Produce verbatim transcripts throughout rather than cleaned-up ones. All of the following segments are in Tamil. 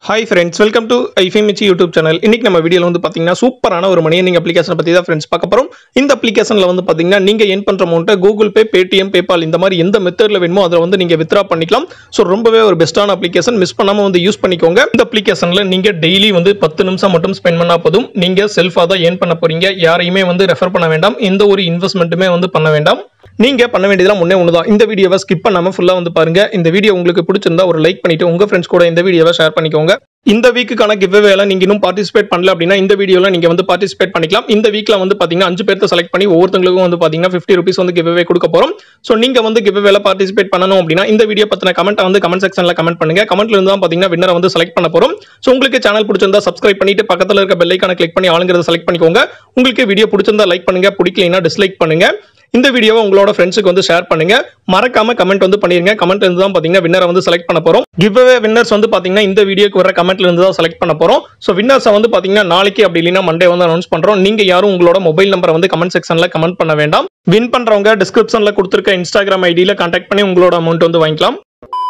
Hi friends, welcome to iFamichi YouTube channel. இன்னைக்கு நம்ம வீடியோல வந்து பாத்தீங்கன்னா சூப்பரான ஒரு மணி earning application பத்தி தான் फ्रेंड्स பார்க்க போறோம். இந்த அப்ளிகேஷன்ல வந்து பாத்தீங்கன்னா நீங்க earn பண்ற அமௌண்ட்டை Google Pay, Paytm, PayPal இந்த மாதிரி எந்த மெத்தட்ல வேணுமோ அதல வந்து நீங்க withdraw பண்ணிக்கலாம். சோ ரொம்பவே ஒரு பெஸ்டான அப்ளிகேஷன், மிஸ் பண்ணாம வந்து யூஸ் பண்ணிக்கோங்க. இந்த அப்ளிகேஷன்ல நீங்க டெய்லி வந்து பத்து நிமிஷம் மட்டும் ஸ்பெண்ட் பண்ணா போதும். நீங்க செல்ஃபா தான் earn பண்ண போறீங்க. யாரையுமே வந்து ரெஃபர் பண்ண வேண்டாம். எந்த ஒரு இன்வெஸ்ட்மென்ட்டுமே வந்து பண்ண வேண்டாம். நீங்க பண்ண வேண்டியதெல்லாம் முன்னே ஒண்ணுதான். இந்த வீடியோவை ஸ்கிப் பண்ணாம ஃபுல்லா வந்து பாருங்க. இந்த வீடியோ உங்களுக்கு பிடிச்சிருந்தா ஒரு லைக் பண்ணிட்டு உங்க ஃப்ரெண்ட்ஸ் கூட இந்த வீடியோவை ஷேர் பண்ணிக்கோங்க. இந்த வீக்குக்கான கிவ்அவேல நீங்க இன்னும் பார்ட்டிசிபேட் பண்ணல அப்படினா இந்த வீடியோல நீங்க வந்து பார்ட்டிசிபேட் பண்ணிக்கலாம். இந்த வீக்ல வந்து பாத்தீங்கன்னா அஞ்சு பேர்த்த செலக்ட் பண்ணி ஒவ்வொருத்தங்களுக்கும் வந்து பாத்தீங்கன்னா fifty rupees வந்து கிவ்அவே கொடுக்க போறோம். சோ நீங்க வந்து கிவ்அவேல பார்ட்டிசிபேட் பண்ணனும் அப்படினா இந்த வீடியோ பத்தின கமெண்ட்ட வந்து கமெண்ட் செக்ஷன்ல கமெண்ட் பண்ணுங்க. கமெண்ட்ல இருந்து தான் பாத்தீங்கன்னா வின்னரை வந்து செலக்ட் பண்ண போறோம். சோ உங்களுக்கு சேனல் பிடிச்சிருந்தா சப்ஸ்கிரைப் பண்ணிட்டு பக்கத்துல இருக்க பெல் ஐகானை கிளிக் பண்ணி ஆளுங்கறத செலக்ட் பண்ணிக்கோங்க. உங்களுக்கு வீடியோ பிடிச்சிருந்தா லைக் பண்ணுங்க, பிடிக்கலைனா டிஸ்லைக் பண்ணுங்க. இந்த வீடியோவை உங்களோட ஃப்ரெண்ட்ஸ்க்கு வந்து ஷேர் பண்ணுங்க. மறக்காம கமெண்ட் வந்து பண்ணிருங்க. கமெண்ட்ல இருந்து தான் பாத்தீங்கன்னா வின்னரை வந்து செலக்ட் பண்ண போறோம். கிவ்அவே வின்னர்ஸ் வந்து பாத்தீங்கன்னா இந்த வீடியோக்கு வர கமெண்ட்ல இருந்து தான் செலக்ட் பண்ண போறோம். சோ வின்னர்ஸ் வந்து பாத்தீங்கன்னா நாளைக்கு அப்படி இல்லனா மண்டே வந்து அனௌன்ஸ் பண்றோம். நீங்க யாரும் உங்களோட மொபைல் நம்பரை வந்து கமெண்ட் செக்ஷன்ல கமெண்ட் பண்ண வேண்டாம். வின் பண்றவங்க டிஸ்கிரிப்ஷன்ல கொடுத்திருக்க Instagram ஐடியில கான்டாக்ட் பண்ணி உங்களோட அமௌண்ட் வந்து வாங்கிக்கலாம்.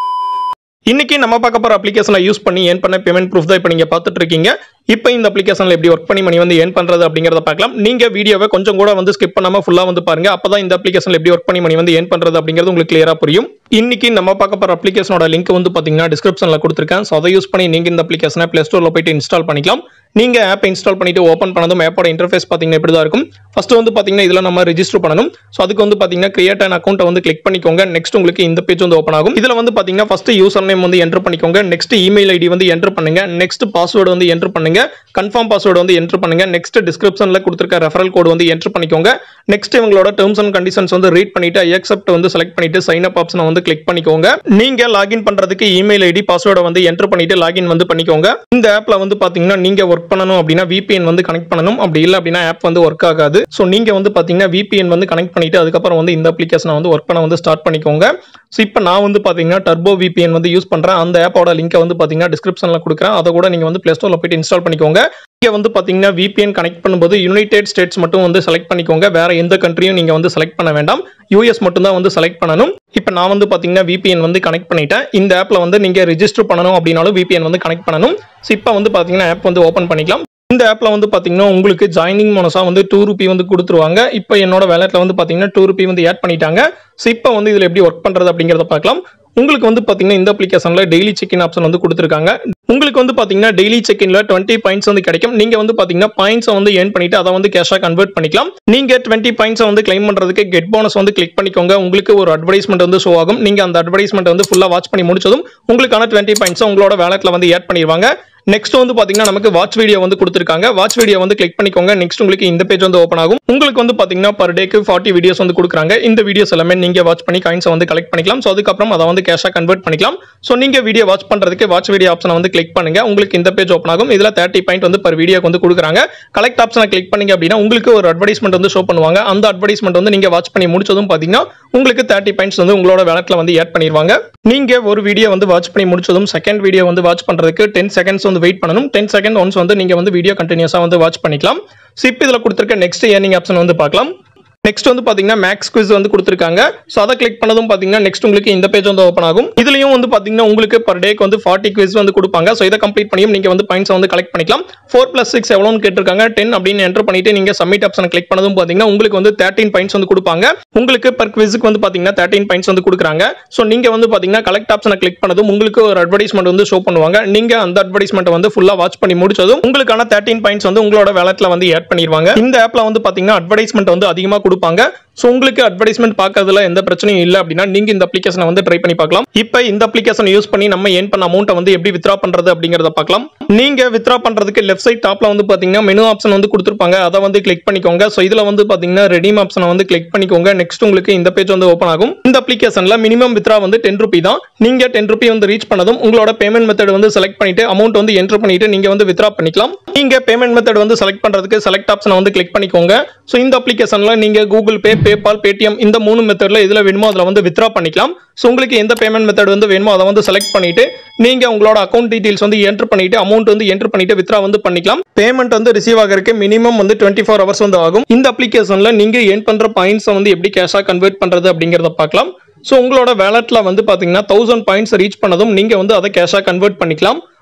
இன்னைக்கு நம்ம பார்க்க போற அப்ளிகேஷனை யூஸ் பண்ணி earn பண்ண பேமெண்ட் ப்ரூஃப் தான் இப்போ நீங்க பார்த்துட்டு இருக்கீங்க. இப்போ இந்த அப்ளிகேஷன்ல எப்படி ஒர்க் பண்ணி மணி வந்து earn பண்றது அப்படிங்கறத பார்க்கலாம். நீங்க வீடியோவை கொஞ்சம் கூட வந்து ஸ்கிப் பண்ணாம ஃபுல்லா வந்து பாருங்க. அப்பதான் இந்த அப்ளிகேஷன்ல எப்படி ஒர்க் பண்ணி மணி வந்து earn பண்றது அப்படிங்கிறது உங்களுக்கு கிளியரா புரியும். இன்னைக்கு நம்ம பார்க்க போற அப்ளிகேஷனோட லிங்க் வந்து பாத்தீங்கன்னா டிஸ்கிரிப்ஷன்ல கொடுத்திருக்கேன். சோ அதை யூஸ் பண்ணி நீங்க இந்த அப்ளிகேஷனை Play Storeல போய்ட்டு இன்ஸ்டால் பண்ணிக்கலாம். நீங்க ஆப் இன்ஸ்டால் பண்ணிட்டு ஓபன் பண்ணதும் ஆப்போட இன்டர்ஃபேஸ் பாத்தீங்கன்னா இப்படி தான் இருக்கும். ஃபர்ஸ்ட் வந்து பாத்தீங்கன்னா இதல நம்ம ரெஜிஸ்டர் பண்ணனும். சோ அதுக்கு வந்து பாத்தீங்கன்னா கிரியேட் an account வந்து கிளிக் பண்ணிக்கோங்க. நெக்ஸ்ட் உங்களுக்கு இந்த பேஜ் வந்து ஓபன் ஆகும். இதல வந்து பாத்தீங்கன்னா ஃபர்ஸ்ட் யூசர் நேம் வந்து என்டர் பண்ணிக்கோங்க. நெக்ஸ்ட் இமெயில் ஐடி வந்து என்டர் பண்ணுங்க. நெக்ஸ்ட் பாஸ்வேர்ட் வந்து என்டர் பண்ணுங்க. கன்ஃபார்ம் பாஸ்வேர்ட் வந்து என்டர் பண்ணுங்க. நெக்ஸ்ட் டிஸ்கிரிப்ஷன்ல கொடுத்திருக்க ரெஃபரல் கோட் வந்து என்டர் பண்ணிக்கோங்க. நெக்ஸ்ட் இவங்களோட டெர்ம்ஸ் அண்ட் கண்டிஷன்ஸ் வந்து ரீட் பண்ணிட்டு ஐ அக்செப்ட் வந்து செலக்ட் பண்ணிட்டு சைன் அப் ஆப்ஷனை வந்து கிளிக் பண்ணிக்கோங்க. நீங்க லாகின் பண்றதுக்கு இமெயில் ஐடி பாஸ்வேர்டை வந்து என்டர் பண்ணிட்டு லாகின் வந்து பண்ணிக்கோங்க. இந்த ஆப்ல வந்து பாத்தீங்கன்னா நீங்க ஒர்க் பண்ணனும் அப்படினா V P N வந்து கனெக்ட் பண்ணனும். அப்படி இல்ல அப்படினா ஆப் வந்து ஒர்க் ஆகாது. சோ நீங்க வந்து பாத்தீங்கன்னா V P N வந்து கனெக்ட் பண்ணிட்டு அதுக்கு அப்புறம் வந்து இந்த அப்ளிகேஷனை வந்து ஒர்க் பண்ண வந்து ஸ்டார்ட் பண்ணிக்கோங்க. சோ இப்போ நான் வந்து பாத்தீங்கன்னா Turbo V P N வந்து யூஸ் பண்றேன். அந்த ஆப்போட லிங்கை வந்து பாத்தீங்கன்னா டிஸ்கிரிப்ஷன்ல கொடுக்கிறேன். அத கூட நீங்க வந்து Play Storeல போய்ட்டு இன்ஸ்டால் பண்ணிக்கோங்க. இங்க வந்து பாத்தீங்கன்னா V P N கனெக்ட் பண்ணும்போது யுனைட்டட் ஸ்டேட்ஸ் மட்டும் வந்து செலக்ட் பண்ணிக்கோங்க. வேற எந்த கண்ட்ரியும் நீங்க வந்து செலக்ட் பண்ண வேண்டாம். U S மட்டும் தான் வந்து செலக்ட் பண்ணனும். இப்போ நான் வந்து பாத்தீங்கன்னா V P N வந்து கனெக்ட் பண்ணிட்டேன். இந்த ஆப்ல வந்து நீங்க ரெஜிஸ்டர் பண்ணனும் அப்படினாலும் V P N வந்து கனெக்ட் பண்ணனும். சோ இப்போ வந்து பாத்தீங்கன்னா ஆப் வந்து ஓபன் பண்ணிக்கலாம். இந்த ஆப்ல வந்து பாத்தீங்கன்னா உங்களுக்கு ஜாயினிங் போனஸா வந்து two rupees வந்து கொடுத்துருவாங்க. இப்போ என்னோட வாலெட்ல வந்து பாத்தீங்கன்னா two rupees வந்து ஆட் பண்ணிட்டாங்க. சோ இப்போ வந்து இதுல எப்படி வர்க் பண்றது அப்படிங்கறத பார்க்கலாம். உங்களுக்கு வந்து பாத்தீங்கன்னா இந்த அப்ளிகேஷன்ல டெய்லி செக் இன் ஆப்ஷன் வந்து கொடுத்திருக்காங்க. உங்களுக்கு வந்து பாத்தீங்கன்னா டெய்லி செக் இன்ல twenty பாயிண்ட்ஸ் வந்து கிடைக்கும். நீங்க வந்து பாத்தீங்கன்னா பாயிண்ட்ஸ் வந்து earn பண்ணிட்டு அத வந்து கேஷா கன்வெர்ட் பண்ணிக்கலாம். நீங்க twenty பாயிண்ட்ஸ் வந்து கிளைம் பண்றதுக்கு கெட் போனஸ் வந்து கிளிக் பண்ணிக்கோங்க. உங்களுக்கு ஒரு அட்வர்டைஸ்மென்ட் வந்து ஷோ ஆகும். நீங்க அந்த அட்வர்டைஸ்மென்ட் வந்து ஃபுல்லா வாட்ச் பண்ணி முடிச்சதும் உங்களுக்கான twenty பாயிண்ட்ஸ் உங்களோட வாலெட்ல வந்து ஆட் பண்ணிடுவாங்க. நெக்ஸ்ட் வந்து பாத்தீங்கன்னா நமக்கு வாட்ச் வீடியோ வந்து கொடுத்திருக்காங்க. வாட்ச் வீடியோ வந்து கிளிக் பண்ணிக்கோங்க. நெக்ஸ்ட் உங்களுக்கு இந்த பேஜ் வந்து ஓபன் ஆகும். உங்களுக்கு வந்து பாத்தீங்கன்னா per டேக்கு forty வீடியோஸ் வந்து கொடுக்குறாங்க. இந்த வீடியோஸ் எல்லாமே நீங்க வாட்ச் பண்ணி காயின்ஸ் வந்து கலெக்ட் பண்ணிக்கலாம். சோ அதுக்கு அப்புறம் அத வந்து கேஷா கன்வெர்ட் பண்ணிக்கலாம். சோ நீங்க வீடியோ வாட்ச் பண்றதுக்கு வாட்ச் வீடியோ ஆப்ஷனை வந்து கிளிக் பண்ணுங்க. உங்களுக்கு இந்த பேஜ் ஓபன் ஆகும். இதுல thirty பாயிண்ட் வந்து per வீடியோக்கு வந்து கொடுக்குறாங்க. கலெக்ட் ஆப்ஷனை கிளிக் பண்ணீங்க அப்படினா உங்களுக்கு ஒரு அட்வர்டைஸ்மென்ட் வந்து ஷோ பண்ணுவாங்க. அந்த அட்வர்டைஸ்மென்ட் வந்து நீங்க வாட்ச் பண்ணி முடிச்சதும் பாத்தீங்கன்னா உங்களுக்கு thirty பாயிண்ட்ஸ் வந்து உங்களோட வாலெட்ல வந்து ஆட் பண்ணிடுவாங்க. நீங்க ஒரு வீடியோ வந்து வாட்ச் பண்ணி முடிச்சதும் செகண்ட் வீடியோ வந்து வாட்ச் பண்றதுக்கு ten செகண்ட்ஸ் வந்து வெயிட் பண்ணனும். ten செகண்ட் ஒன்ஸ் வந்து நீங்க வந்து வீடியோ கண்டினியூஸா வந்து வாட்ச் பண்ணிக்கலாம். சோ இப்போ இதுல கொடுத்திருக்க நெக்ஸ்ட் earning ஆப்ஷன் வந்து பார்க்கலாம். நெக்ஸ்ட் வந்து பாத்தீங்கன்னா மேக்ஸ் குவிஸ் வந்து கொடுத்திருக்காங்க. சோ அத கிளிக் பண்ணதும் பாத்தீங்கன்னா நெக்ஸ்ட் உங்களுக்கு இந்த பேஜ் வந்து ஓபன் ஆகும். இதுலயும் வந்து பாத்தீங்கன்னா உங்களுக்கு per டேக்கு வந்து forty குவிஸ் வந்து கொடுப்பாங்க. சோ இத கம்ப்ளீட் பண்ணியும் நீங்க வந்து பாயிண்ட்ஸ் வந்து கலெக்ட் பண்ணிக்கலாம். four plus six எவ்வளவுன்னு கேட்டிருக்காங்க. ten அப்படினு என்டர் பண்ணிட்டு நீங்க சப்மிட் ஆப்ஷனை கிளிக் பண்ணதும் பாத்தீங்கன்னா உங்களுக்கு வந்து thirteen பாயிண்ட்ஸ் வந்து கொடுப்பாங்க. உங்களுக்கு per குவிஸ்க்கு வந்து பாத்தீங்கன்னா thirteen பாயிண்ட்ஸ் வந்து கொடுக்குறாங்க. சோ நீங்க வந்து பாத்தீங்கன்னா கலெக்ட் ஆப்ஷனை கிளிக் பண்ணதும் உங்களுக்கு ஒரு அட்வர்டைஸ்மென்ட் வந்து ஷோ பண்ணுவாங்க. நீங்க அந்த அட்வர்டைஸ்மென்ட் வந்து ஃபுல்லா வாட்ச் பண்ணி முடிச்சதும் உங்களுக்கான thirteen பாயிண்ட்ஸ் வந்து உங்களோட வாலெட்ல வந்து ஆட் பண்ணிடுவாங்க. இந்த ஆப்ல வந்து பாத்தீங்கன்னா அட்வர்டைஸ்மென்ட் வந்து அதிகமா கொடுப்பாங்க. சோ உங்களுக்கு அட்வர்டைஸ்மென்ட் பார்க்கிறதுல எந்த பிரச்சனையும் இல்ல அப்படினா நீங்க இந்த அப்ளிகேஷனை வந்து ட்ரை பண்ணி பார்க்கலாம். இப்போ இந்த அப்ளிகேஷனை யூஸ் பண்ணி நம்ம earn பண்ண அமௌண்ட்டை வந்து எப்படி வித்ட்ரா பண்றது அப்படிங்கறத பார்க்கலாம். நீங்க வித்ட்ரா பண்றதுக்கு லெஃப்ட் சைடு டாப்ல வந்து பாத்தீங்கன்னா மெனு ஆப்ஷன் வந்து கொடுத்திருப்பாங்க. அத வந்து கிளிக் பண்ணிக்கோங்க. சோ இதுல வந்து பாத்தீங்கன்னா ரெடீம் ஆப்ஷனை வந்து கிளிக் பண்ணிக்கோங்க. நெக்ஸ்ட் உங்களுக்கு இந்த பேஜ் வந்து ஓபன் ஆகும். இந்த அப்ளிகேஷன்ல மினிமம் வித்ட்ரா வந்து ten rupees தான். நீங்க ten rupees வந்து ரீச் பண்ணதும் உங்களோட பேமெண்ட் மெத்தட் வந்து செலக்ட் பண்ணிட்டு அமௌண்ட் வந்து என்டர் பண்ணிட்டு நீங்க வந்து வித்ட்ரா பண்ணிக்கலாம். நீங்க பேமெண்ட் மெத்தட் வந்து செலக்ட் பண்றதுக்கு செலக்ட் ஆப்ஷனை வந்து கிளிக் பண்ணிக்கோங்க. சோ இந்த அப்ளிகேஷன்ல நீங்க Google Pay, PayPal, Paytm இந்த மூணு மெத்தட்ல இதுல வேணுமோ அதல வந்து வித்ட்ரா பண்ணிக்கலாம். சோ உங்களுக்கு எந்த பேமெண்ட் மெத்தட் வந்து வேணுமோ அத வந்து செலக்ட் பண்ணிட்டு நீங்க உங்களோட அக்கவுண்ட் டீடைல்ஸ் வந்து என்டர் பண்ணிட்டு அமௌண்ட் வந்து என்டர் பண்ணிட்டு வித்ட்ரா வந்து பண்ணிக்கலாம். பேமெண்ட் வந்து ரிசீவ் ஆகறதுக்கு மினிமம் வந்து twenty-four hours வந்து ஆகும். இந்த அப்ளிகேஷன்ல நீங்க earn பண்ற பாயிண்ட்ஸ் வந்து எப்படி கேஷா கன்வெர்ட் பண்றது அப்படிங்கறத பார்க்கலாம். சோ உங்களோட வாலெட்ல வந்து பாத்தீங்கன்னா one thousand பாயிண்ட்ஸ் ரீச் பண்ணதும் நீங்க வந்து அத கேஷா கன்வெர்ட் பண்ணிக்கலாம்.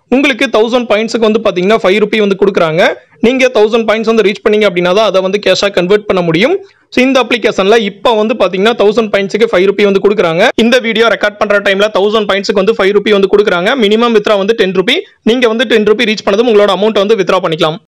உங்களுக்கு தௌசண்ட் பாயிண்ட்ஸுக்கு வந்து பாத்தீங்கன்னா ஃபைவ் ருபி வந்து கொடுக்குறாங்க. நீங்க தௌசண்ட் பாயிண்ட்ஸ் வந்து ரீச் பண்ணீங்க அப்படின்னா தான் அதை வந்து கேஷா கன்வெர்ட் பண்ண முடியும். ஸோ இந்த அப்ளிகேஷன்ல இப்போ வந்து பாத்தீங்கன்னா தௌசண்ட் பாயிண்ட்ஸுக்கு ஃபைவ் ருபி வந்து கொடுக்குறாங்க. இந்த வீடியோ ரெக்கார்ட் பண்ற டைம்ல தௌசண்ட் பாயிண்ட்ஸுக்கு வந்து ஃபைவ் ருபி வந்து கொடுக்குறாங்க. மினிமம் வித்ரா வந்து டென் ருபி. நீங்க வந்து டென் ருபி ரீச் பண்ணதும் உங்களோட அமௌண்ட் வந்து வித்ரா பண்ணிக்கலாம்.